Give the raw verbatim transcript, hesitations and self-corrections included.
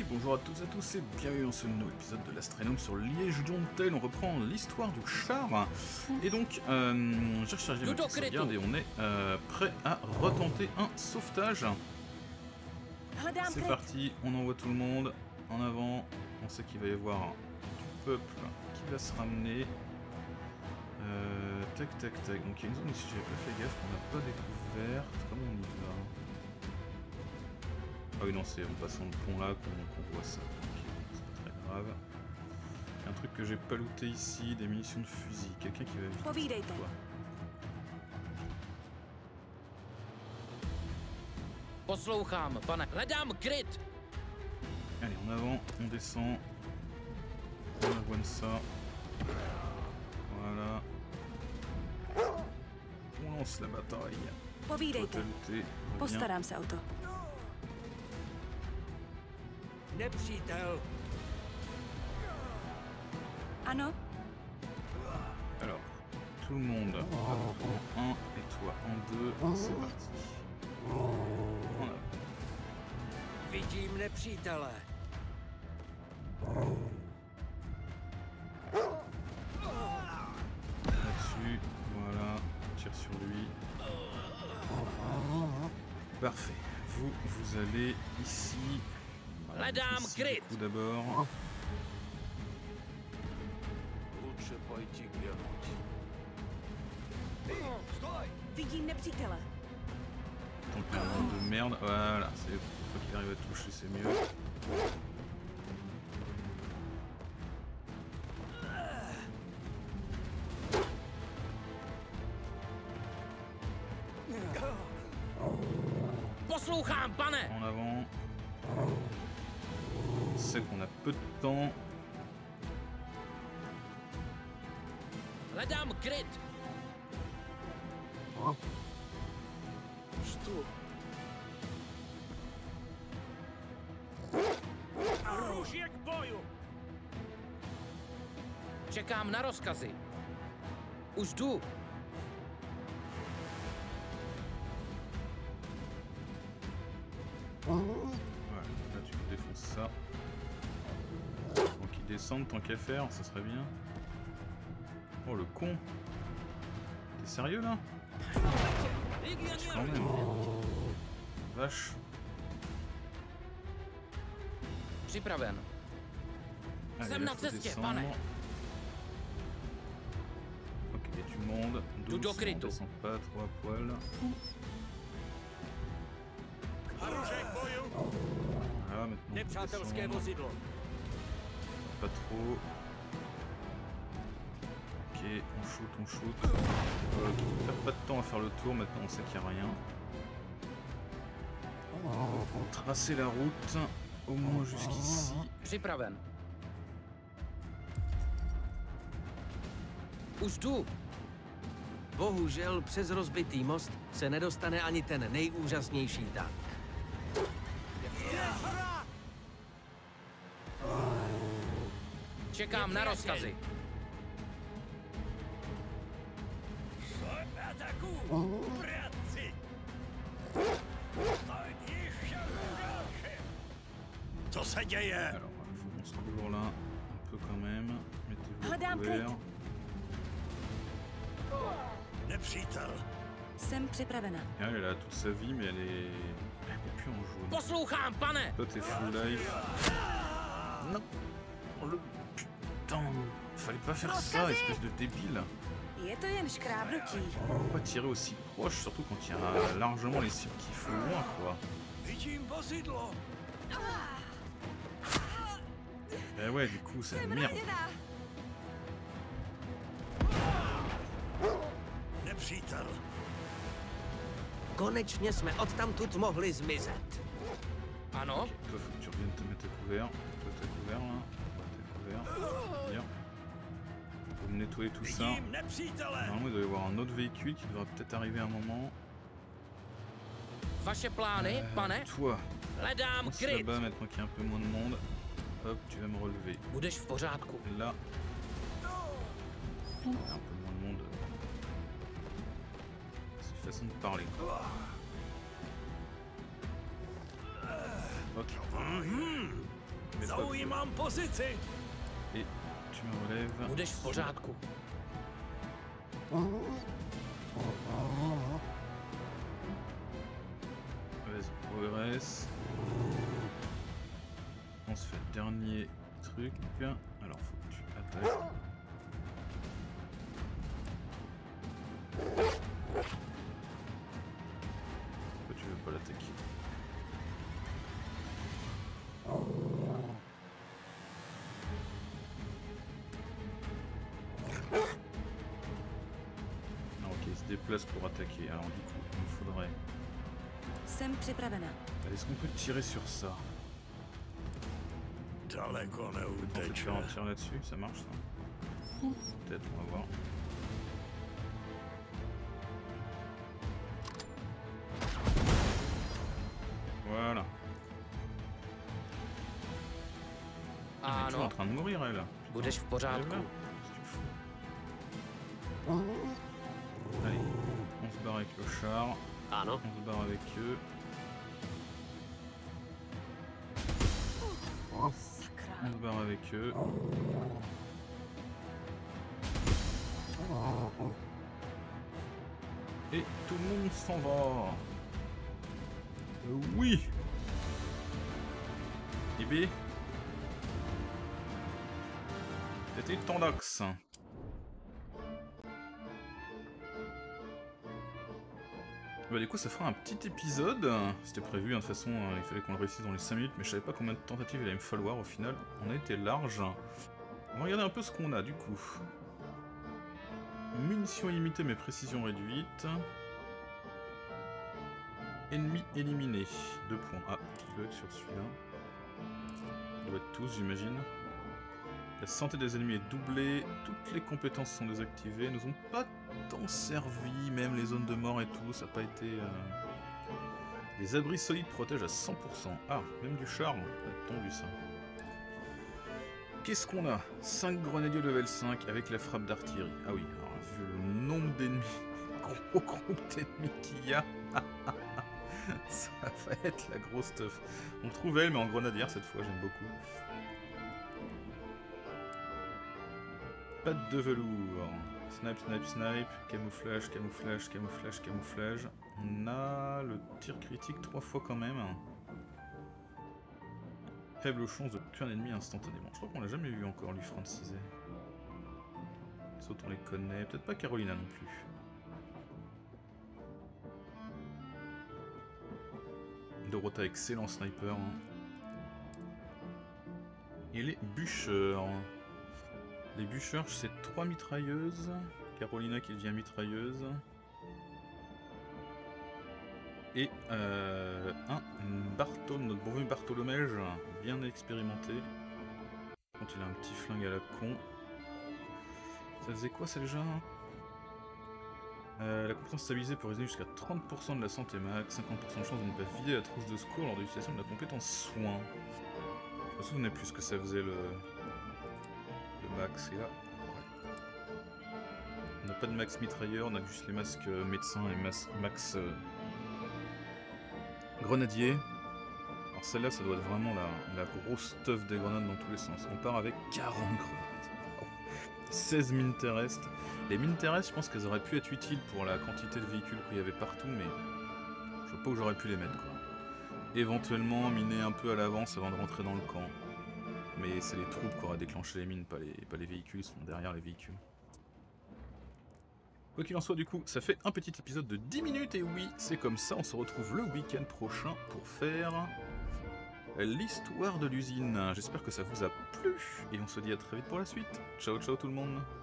bonjour à toutes et à tous et bienvenue dans ce nouveau épisode de l'Astronome sur Liège-Dontel. On reprend l'histoire du char. Et donc, euh, j'ai rechargé ma petite sauvegarde et on est euh, prêt à retenter un sauvetage. C'est parti, on envoie tout le monde en avant. On sait qu'il va y avoir du peuple qui va se ramener. Euh, tac tac tac, donc il y a une zone ici, j'avais pas fait gaffe, qu'on n'a pas découverte. Comment on y va? Ah oui non, c'est en passant le pont là qu'on qu'on voit ça, okay, c'est pas très grave. Il y a un truc que j'ai pas looté ici, des munitions de fusil, quelqu'un qui va vite. Toi. Poslouchám, pane, hledám kryt. Allez, en avant, on descend. On avoine ça. Voilà. On lance la bataille. Povídejte. Postarám se o to. Nepřítel. Ano? Alors, tout le monde en un et toi en deux, c'est parti. En avant. Vidím nepřítele. Là-dessus, voilà, on tire sur lui. Parfait. Vous, vous allez ici. Hledám kryt. Tout d'abord. Vidím nepřítele. Tant qu'il y a un monde de merde, voilà, c'est une fois qu'il arrive à toucher, c'est mieux. Poslouchám, pane. En avant. C'est qu'on a peu de temps. Hledám kryt. Čtu. Růžě k boju. Čekám na rozkazy. Už jdu. Voilà, là tu défonces ça. Tant qu'ils descendent, tant qu'à faire, ça serait bien. Oh le con! T'es sérieux là? Quand même. Vache. Připraven. Allez, Jsem là, na faut cestě, descendre. pane. Ok, il y a du monde. Jdu do Douce, on krytu. descend pas trop à poil. Voilà, maintenant on Nepřátelské descend. vozidlo. Pas trop. Ok, on shoot, on shoot. Ok, on perd pas de temps à faire le tour, maintenant on sait qu'il n'y a rien. On va tracer la route, au moins jusqu'ici. Připraven. Už jdu. Bohužel přes rozbitý most se nedostane ani ten nejúžasnější tank. Čekám na rozkazy. Co se děje? Alors, il faut qu'on soit toujours là, un peu quand même. Mettez-vous Hledám couvert. kryt. Nepřítel. Jsem připravena. Elle, elle a toute sa vie, mais elle est... Elle est plus en jaune. Poslouchám, pane. Toi, t'es full life. Non. Oh, le... Putain. Fallait pas faire ça, espèce de débile. Je to jen škrábnutí. Pourquoi tirer aussi proche, surtout quand il y a largement les cibles qu'il faut loin, quoi. Vidím vozidlo. Eh ouais, du coup, c'est la Jsem merde. raněná. Nepřítel. Konečně jsme odtamtud mohli zmizet. Ano. Toi, faut que tu reviennes te mettre à couvert. Toi, t'es couvert, là. Toi, t'es couvert. Bien. Faut me nettoyer tout ça. Vidím nepřítele. Normalement, il doit y avoir un autre véhicule qui devrait peut-être arriver à un moment. Vaše plány, Euh, pane. toi, Hledám pense kryt. là-bas, maintenant qu'il y a un peu moins de monde. Hop, tu vas me relever. Budeš v pořádku. Là. Il y a un peu moins de monde. C'est une façon de parler, quoi. Ok. Mais pas- Zaujímám pozici. Et tu me relèves. Budeš v pořádku. Vas-y, progresse. On se fait le dernier truc. Alors faut que tu attaques. Pourquoi tu veux pas l'attaquer? Ah, ok, il se déplace pour attaquer. Alors du coup, il me faudrait... Jsem připravena. Est-ce qu'on peut tirer sur ça? Daleko On peut neuteče. faire un tir là-dessus, ça marche ça? Peut-être, on va voir. Voilà. Elle est toujours en Ano, train de mourir elle. budeš v Elle est pořádku. là. Qu'est-ce que tu fous? Allez, on se barre avec le char, Ano, on se barre avec eux. Sakra. On se barre avec eux. Et tout le monde s'en va. Euh, oui. Et B. C'était Tandax. Bah du coup ça fera un petit épisode. C'était prévu, hein, de toute façon euh, il fallait qu'on le réussisse dans les cinq minutes, mais je savais pas combien de tentatives il allait me falloir au final. On a été large. On va regarder un peu ce qu'on a du coup. Munitions illimitées mais précision réduite. Ennemi éliminé. Deux points. Ah, il doit être sur celui-là. Il doit être tous, j'imagine. La santé des ennemis est doublée. Toutes les compétences sont désactivées. Nous ont pas tant servi, même les zones de mort et tout. Ça n'a pas été... Euh... Les abris solides protègent à cent pour cent. Ah, même du charme. Ça a tendu ça. Qu'est-ce qu'on a? cinq grenadiers level cinq avec la frappe d'artillerie. Ah oui, alors vu le nombre d'ennemis, gros groupe d'ennemis qu'il y a, ça va être la grosse stuff. On trouve elle, mais en grenadière cette fois, j'aime beaucoup. Patte de velours. Snipe, snipe, snipe. Camouflage, camouflage, camouflage, camouflage. On a le tir critique trois fois quand même. Faible chance de tuer un ennemi instantanément. Je crois qu'on l'a jamais vu encore, lui, Francisé. Les autres, on les connaît. Peut-être pas Carolina non plus. Dorota, excellent sniper. Hein. Et les bûcheurs. Les bûcheurs, c'est trois mitrailleuses. Carolina qui devient mitrailleuse. Et euh, un Barthol, notre bon vieux Bartholomège, bien expérimenté. Quand il a un petit flingue à la con. Ça faisait quoi ça déjà? euh, La compétence stabilisée peut réaliser jusqu'à trente pour cent de la santé max, cinquante pour cent de chance de ne pas vider la trousse de secours lors de l'utilisation de la compétence soin. Je me souvenais plus ce que ça faisait le, le max. Et là, ouais. On n'a pas de max mitrailleur, on a juste les masques euh, médecins et mas max euh, grenadier. Alors celle-là, ça doit être vraiment la, la grosse stuff des grenades dans tous les sens. On part avec quarante grenades. seize mines terrestres. Les mines terrestres, je pense qu'elles auraient pu être utiles pour la quantité de véhicules qu'il y avait partout, mais je vois pas où j'aurais pu les mettre, quoi. Éventuellement, miner un peu à l'avance avant de rentrer dans le camp. Mais c'est les troupes qui auraient déclenché les mines, pas les, pas les véhicules, ils sont derrière les véhicules. Quoi qu'il en soit, du coup, ça fait un petit épisode de dix minutes, et oui, c'est comme ça, on se retrouve le week-end prochain pour faire l'histoire de l'usine. J'espère que ça vous a plu, et on se dit à très vite pour la suite. Ciao ciao tout le monde.